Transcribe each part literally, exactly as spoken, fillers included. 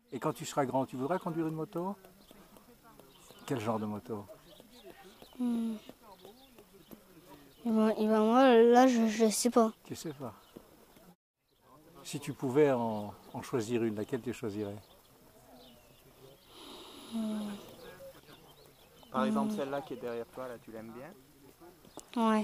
Et quand tu seras grand, tu voudras conduire une moto? Quel genre de moto? Hmm. Et ben, et ben moi, là, je ne sais pas. Tu sais pas. Si tu pouvais en, en choisir une, laquelle tu choisirais? Hmm. Par exemple, Hmm. celle-là qui est derrière toi, là, tu l'aimes bien? Ouais.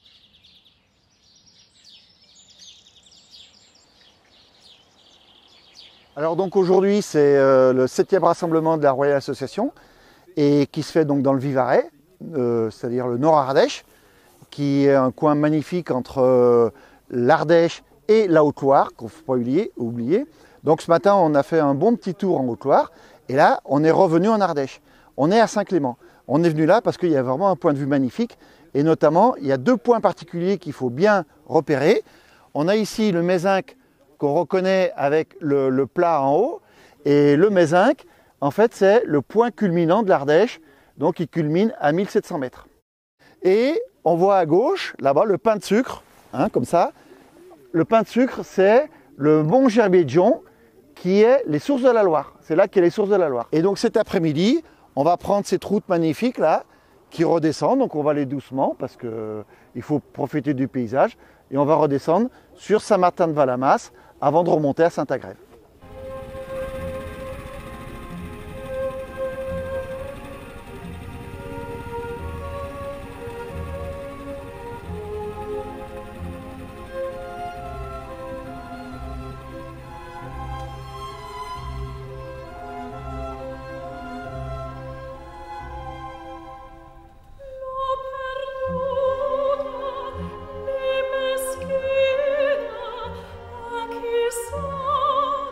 Alors donc aujourd'hui c'est euh, le septième rassemblement de la Royal Association et qui se fait donc dans le Vivarais, euh, c'est-à-dire le Nord Ardèche, qui est un coin magnifique entre euh, l'Ardèche et la Haute-Loire, qu'on ne faut pas oublier, oublier. Donc ce matin on a fait un bon petit tour en Haute-Loire et là on est revenu en Ardèche. On est à Saint-Clément. On est venu là parce qu'il y a vraiment un point de vue magnifique et notamment il y a deux points particuliers qu'il faut bien repérer. On a ici le Mézinc qu'on reconnaît avec le, le plat en haut. Et le Mézinc, en fait, c'est le point culminant de l'Ardèche, donc il culmine à mille sept cents mètres. Et on voit à gauche, là-bas, le pain de sucre, hein, comme ça. Le pain de sucre, c'est le mont Gerbier-de-Gion, qui est les sources de la Loire. C'est là qu'il y a les sources de la Loire. Et donc cet après-midi, on va prendre cette route magnifique là, qui redescend. Donc on va aller doucement, parce qu'il faut profiter du paysage. Et on va redescendre sur Saint-Martin-de-Valamas, avant de remonter à Saint-Agrève. Perduta, le meschina, a chi sa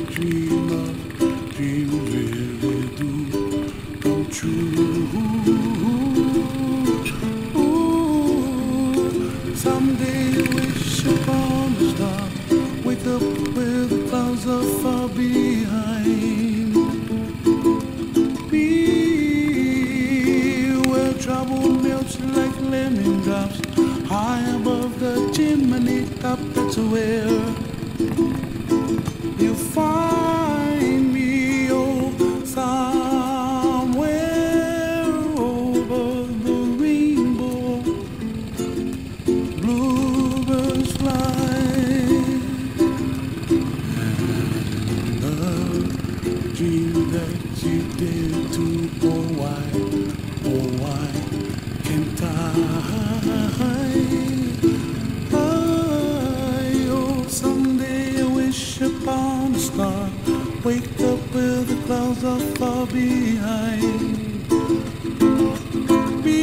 dreamer, dreams really do come true. Ooh, someday I wish upon a star, wake up where the clouds are far behind me, where trouble melts like lemon drops, high above the chimney top. That's where you find me, oh, somewhere over the rainbow. Bluebirds fly, and the dream that you did to, oh why, oh why can't I? Upon a star, wake up where the clouds are far behind me,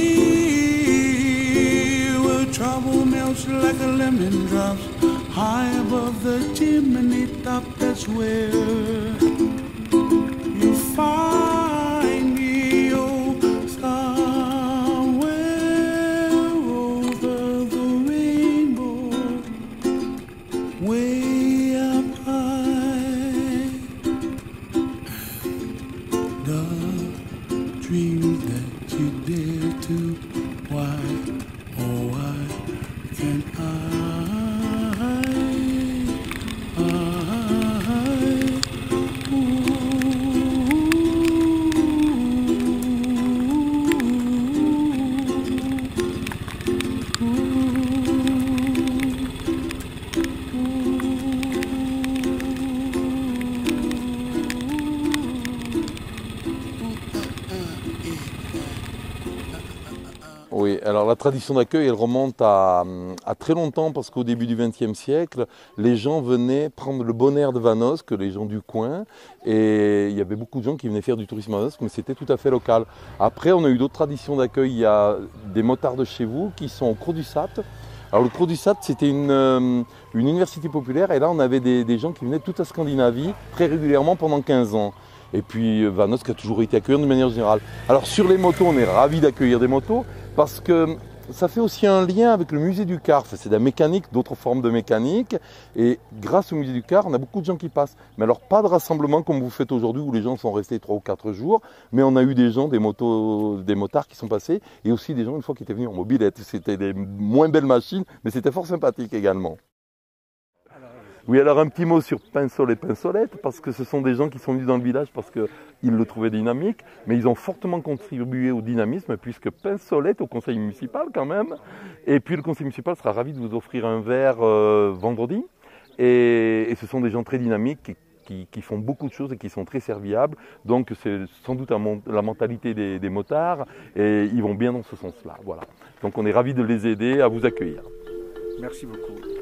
where trouble melts like a lemon drops, high above the chimney top. That's where you find me, oh, somewhere over the rainbow, way dreams that you dare to, why, oh why can't I, I, ooh, Oui, alors la tradition d'accueil, elle remonte à, à très longtemps parce qu'au début du vingtième siècle, les gens venaient prendre le bon air de Vanosque, les gens du coin, et il y avait beaucoup de gens qui venaient faire du tourisme à Vanosque, mais c'était tout à fait local. Après, on a eu d'autres traditions d'accueil. Il y a des motards de chez vous qui sont au Creux du Sat. Alors le Creux du Sat, c'était une, une université populaire, et là on avait des, des gens qui venaient de toute la Scandinavie très régulièrement pendant quinze ans. Et puis Vanosque a toujours été accueillant de manière générale. Alors sur les motos, on est ravis d'accueillir des motos parce que ça fait aussi un lien avec le musée du car. C'est de la mécanique, d'autres formes de mécanique. Et grâce au musée du car, on a beaucoup de gens qui passent. Mais alors pas de rassemblement comme vous faites aujourd'hui où les gens sont restés trois ou quatre jours. Mais on a eu des gens, des motos, des motards qui sont passés. Et aussi des gens une fois qui étaient venus en mobilette. C'était des moins belles machines, mais c'était fort sympathique également. Oui, alors un petit mot sur Pinsol et Pinsolette, parce que ce sont des gens qui sont venus dans le village parce qu'ils le trouvaient dynamique, mais ils ont fortement contribué au dynamisme, puisque Pinsolette au conseil municipal quand même, et puis le conseil municipal sera ravi de vous offrir un verre euh, vendredi, et, et ce sont des gens très dynamiques qui, qui, qui font beaucoup de choses et qui sont très serviables, donc c'est sans doute la mentalité des, des motards, et ils vont bien dans ce sens-là, voilà. Donc on est ravis de les aider à vous accueillir. Merci beaucoup.